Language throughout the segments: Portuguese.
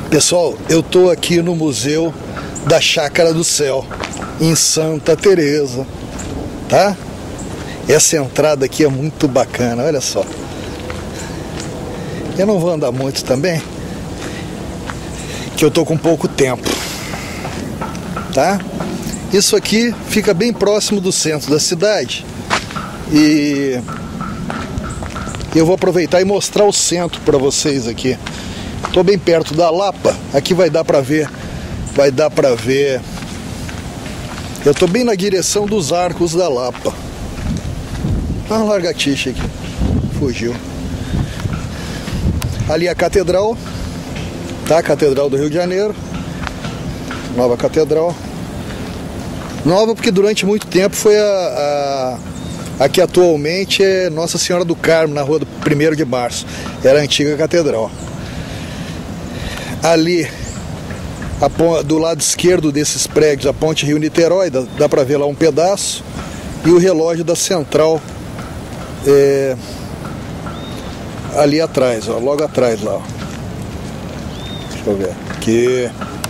Pessoal, eu tô aqui no Museu da Chácara do Céu, em Santa Teresa, tá? Essa entrada aqui é muito bacana, olha só. Eu não vou andar muito também, que eu tô com pouco tempo, tá? Isso aqui fica bem próximo do centro da cidade e eu vou aproveitar e mostrar o centro para vocês aqui. Tô bem perto da Lapa, aqui vai dar para ver, eu tô bem na direção dos Arcos da Lapa. Uma lagartixa aqui, fugiu. Ali a Catedral, tá? Catedral do Rio de Janeiro, nova Catedral. Nova porque durante muito tempo foi a que atualmente é Nossa Senhora do Carmo, na rua do 1º de Março. Era a antiga catedral. Ali, do lado esquerdo desses prédios, a ponte Rio-Niterói, dá para ver lá um pedaço. E o relógio da Central, ali atrás, ó, logo atrás lá. Ó. Deixa eu ver. Aqui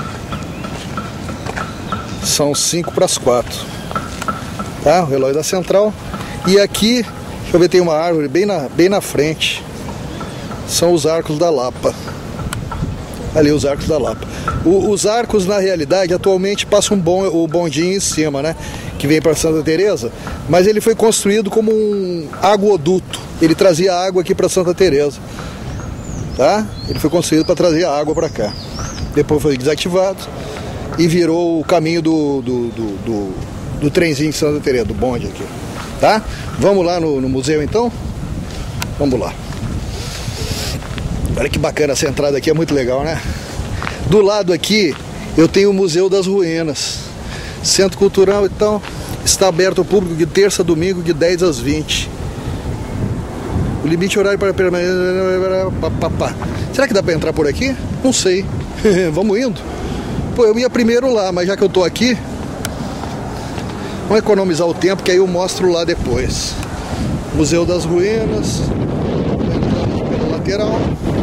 são 5 para as 4. Tá? O relógio da Central. E aqui, deixa eu ver, tem uma árvore bem na frente. São os Arcos da Lapa. Ali os Arcos da Lapa. Os arcos, na realidade, atualmente passam o bondinho em cima, né? Que vem para Santa Teresa. Mas ele foi construído como um aguoduto. Ele trazia água aqui para Santa Teresa. Tá? Ele foi construído para trazer água para cá. Depois foi desativado e virou o caminho do trenzinho de Santa Teresa, do bonde aqui. Tá? Vamos lá no museu então? Vamos lá. Olha que bacana, essa entrada aqui é muito legal, né? Do lado aqui eu tenho o Museu das Ruínas. Centro Cultural, então, está aberto ao público de terça a domingo de 10 às 20. O limite horário para permanência... Será que dá para entrar por aqui? Não sei. Vamos indo? Pô, eu ia primeiro lá, mas já que eu tô aqui, vamos economizar o tempo, que aí eu mostro lá depois. Museu das Ruínas. Entramos pela lateral.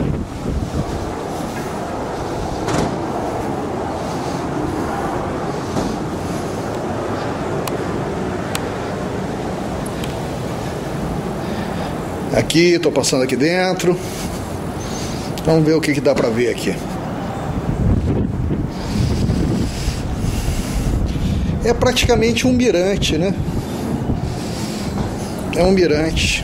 Aqui, estou passando aqui dentro. Vamos ver o que dá para ver aqui. É praticamente um mirante, né? É um mirante.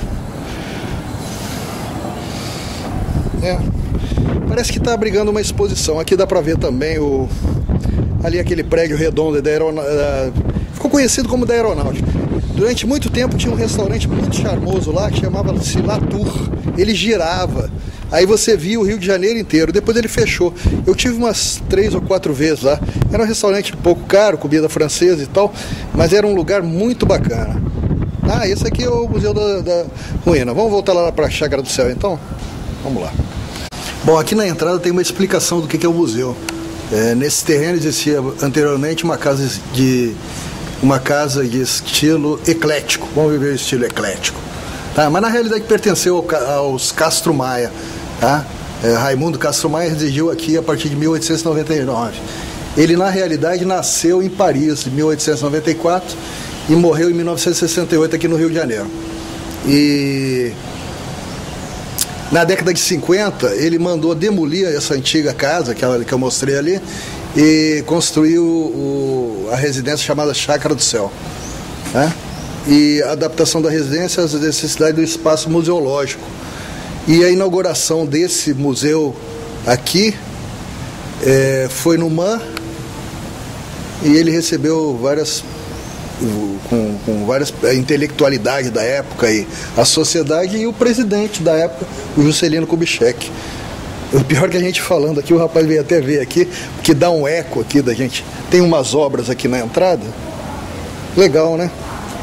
Parece que está abrigando uma exposição. Aqui dá para ver também ali aquele prédio redondo ficou conhecido como da Aeronáutica. Durante muito tempo tinha um restaurante muito charmoso lá que chamava-se Latour. Ele girava. Aí você via o Rio de Janeiro inteiro. Depois ele fechou. Eu tive umas 3 ou 4 vezes lá. Era um restaurante um pouco caro, comida francesa e tal, mas era um lugar muito bacana. Ah, esse aqui é o Museu da Ruína. Vamos voltar lá para a Chácara do Céu então? Vamos lá. Bom, aqui na entrada tem uma explicação do que é o museu. Nesse terreno existia anteriormente uma casa de estilo eclético. Vamos ver o estilo eclético. Tá? Mas na realidade pertenceu aos Castro Maia. Tá? Raimundo Castro Maia residiu aqui a partir de 1899. Ele na realidade nasceu em Paris em 1894 e morreu em 1968 aqui no Rio de Janeiro. E na década de 50 ele mandou demolir essa antiga casa que eu mostrei ali e construiu a residência chamada Chácara do Céu, né? E a adaptação da residência às necessidades do espaço museológico. E a inauguração desse museu aqui foi no MAN e ele recebeu com várias intelectualidades da época e a sociedade e o presidente da época, o Juscelino Kubitschek. O pior que a gente falando aqui, o rapaz veio até ver aqui, que dá um eco aqui da gente. Tem umas obras aqui na entrada. Legal, né?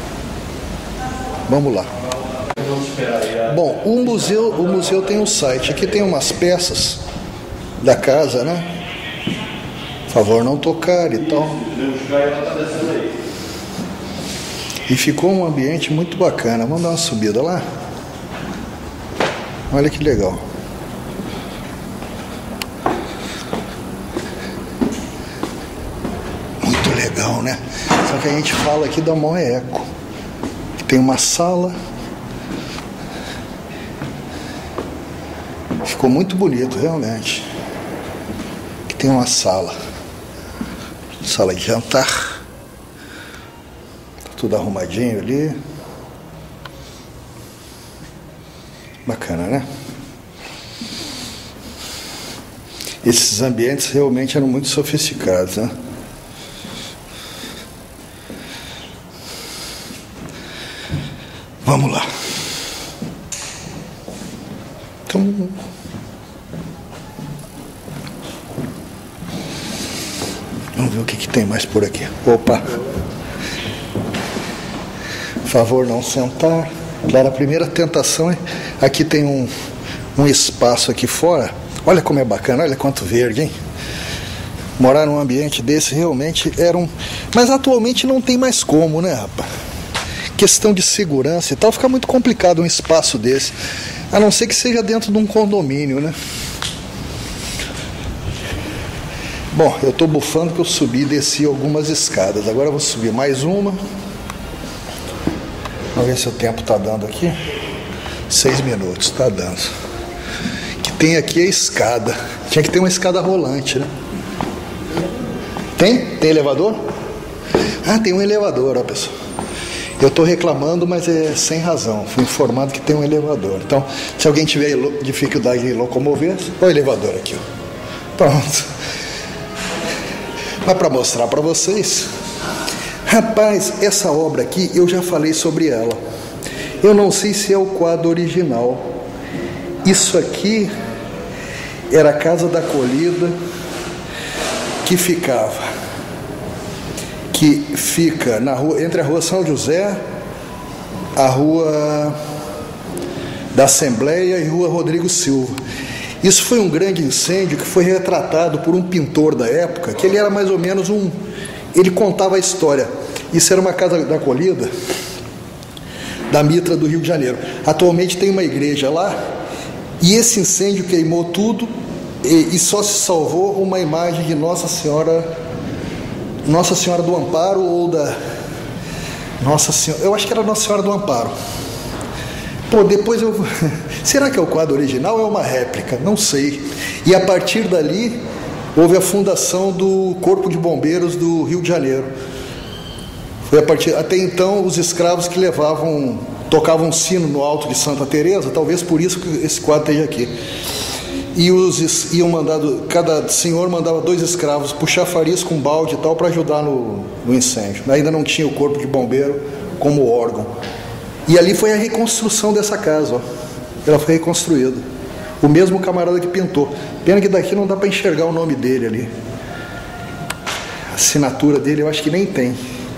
Vamos lá. Bom, o museu tem um site. Aqui tem umas peças da casa, né? Por favor, não tocar e tal. E ficou um ambiente muito bacana. Vamos dar uma subida lá? Olha que legal. legal, né? Só que a gente fala aqui da maior eco. Tem uma sala. Ficou muito bonito, realmente. Aqui tem uma sala. Sala de jantar. Tudo arrumadinho ali. Bacana, né? Esses ambientes realmente eram muito sofisticados, né? Vamos lá. Então, vamos ver o que tem mais por aqui. Opa! Por favor, não sentar. Claro, a primeira tentação é... Aqui tem um espaço aqui fora. Olha como é bacana, olha quanto verde, hein? Morar num ambiente desse realmente era um... Mas atualmente não tem mais como, né, rapaz? Questão de segurança e tal, fica muito complicado um espaço desse. A não ser que seja dentro de um condomínio, né? Bom, eu tô bufando que eu subi e desci algumas escadas. Agora eu vou subir mais uma. Vamos ver se o tempo tá dando aqui. 6 minutos, tá dando. Que tem aqui a escada. Tinha que ter uma escada rolante, né? Tem? Tem elevador? Ah, tem um elevador, ó, pessoal. Eu estou reclamando, mas é sem razão. Fui informado que tem um elevador. Então, se alguém tiver dificuldade em locomover, olha o elevador aqui, ó. Pronto. Mas para mostrar para vocês, rapaz, essa obra aqui eu já falei sobre ela. Eu não sei se é o quadro original. Isso aqui era a Casa da Acolhida, que fica na rua, entre a rua São José, a rua da Assembleia e rua Rodrigo Silva. Isso foi um grande incêndio que foi retratado por um pintor da época, que ele era mais ou menos ele contava a história. Isso era uma casa da acolhida da Mitra do Rio de Janeiro. Atualmente tem uma igreja lá, e esse incêndio queimou tudo, e só se salvou uma imagem de Nossa Senhora do Amparo, ou da Nossa Senhora, eu acho que era Nossa Senhora do Amparo. Pô, depois será que é o quadro original ou é uma réplica? Não sei. E a partir dali houve a fundação do Corpo de Bombeiros do Rio de Janeiro. Foi até então os escravos que tocavam sino no alto de Santa Teresa, talvez por isso que esse quadro esteja aqui. E cada senhor mandava 2 escravos puxar faris com balde e tal para ajudar no incêndio. Ainda não tinha o corpo de bombeiro como órgão. E ali foi a reconstrução dessa casa, ó. Ela foi reconstruída. O mesmo camarada que pintou. Pena que daqui não dá para enxergar o nome dele ali. A assinatura dele eu acho que nem tem.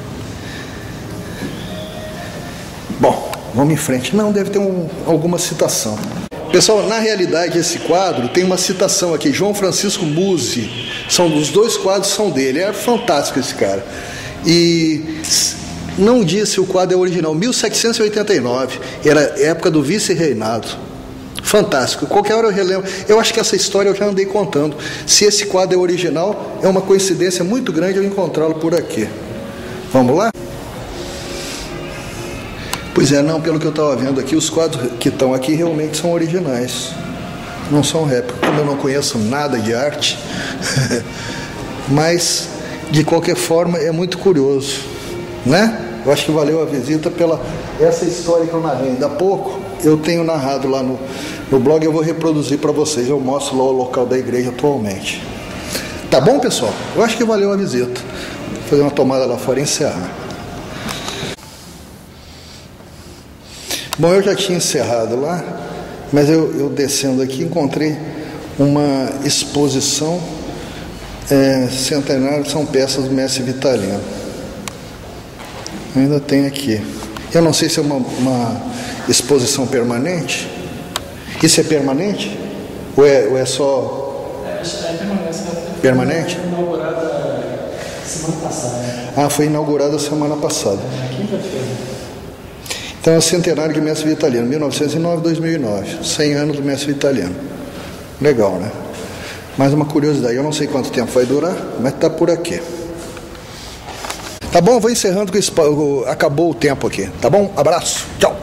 Bom, vamos em frente. Não, deve ter alguma citação. Pessoal, na realidade esse quadro tem uma citação aqui, João Francisco Musi. Os 2 quadros são dele. É fantástico esse cara. E não diz se o quadro é original. 1789, era época do vice-reinado. Fantástico. Qualquer hora eu relembro. Eu acho que essa história eu já andei contando. Se esse quadro é original, é uma coincidência muito grande eu encontrá-lo por aqui. Vamos lá? Pois é, não, pelo que eu estava vendo aqui, os quadros que estão aqui realmente são originais. Não são réplicas. Como eu não conheço nada de arte, mas, de qualquer forma, é muito curioso, né? Eu acho que valeu a visita essa história que eu narrei ainda há pouco. Eu tenho narrado lá no blog, eu vou reproduzir para vocês. Eu mostro lá o local da igreja atualmente. Tá bom, pessoal? Eu acho que valeu a visita. Vou fazer uma tomada lá fora e encerrar. Bom, eu já tinha encerrado lá, mas eu descendo aqui encontrei uma exposição centenária, são peças do mestre Vitalino. Ainda tem aqui. Eu não sei se é uma exposição permanente. Isso é permanente? Ou é só... É permanente? Foi inaugurada semana passada. Ah, foi inaugurada semana passada. Quinta-feira. Então é o centenário de mestre Vitalino, 1909-2009, 100 anos do mestre Vitalino. Legal, né? Mais uma curiosidade, eu não sei quanto tempo vai durar, mas está por aqui. Tá bom? Vou encerrando, que acabou o tempo aqui. Tá bom? Abraço. Tchau.